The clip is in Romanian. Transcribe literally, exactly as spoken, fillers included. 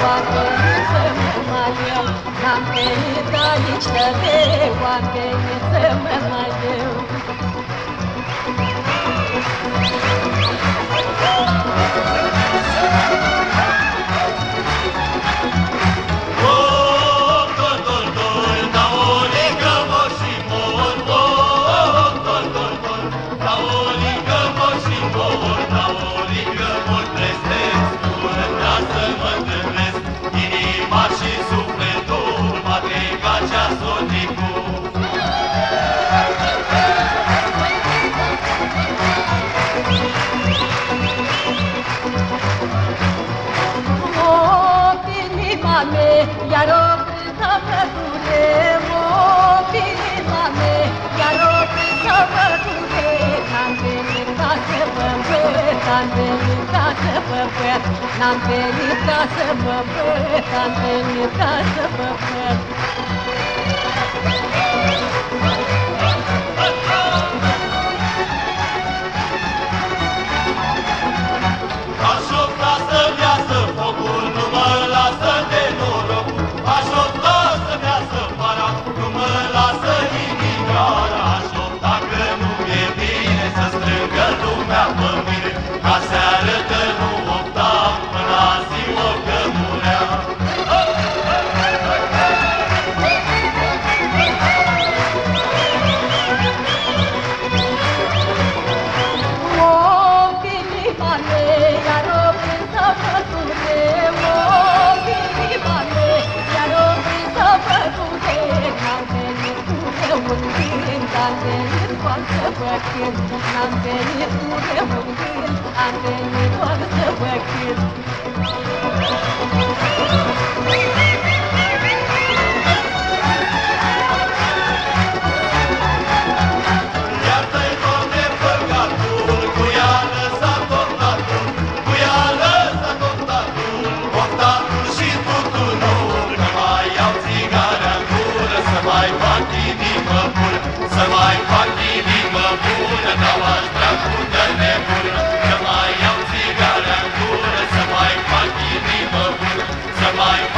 oameni să mă mai eu, n-am venit aici de oameni să mă mai eu. Iar o câtă pădure, o pilima me, iar o câtă pădure, n-am venit ca să vă văd, n-am venit ca să vă văd, n-am venit ca să vă văd, n-am venit ca să vă văd. Ca se arătă nu optam până azi o cămurea. O pilima me, iar o câtă pădure, o pilima me, iar o câtă pădure, n-am venit cu eu în gând, am venit doar să vă cânt, n-am venit cu eu în gând, am venit doar să vă cânt. Iartă-i, Doamne, păcatul, cu ea lăsat optatul, cu ea lăsat optatul, optatul și tutunul, că mai iau țigarea în gură, să mai fac inimă bună, să mai fac inimă bună, dau aș dracu de nebună, să mai iau țigarea în gură, să mai fac inimă bună, să mai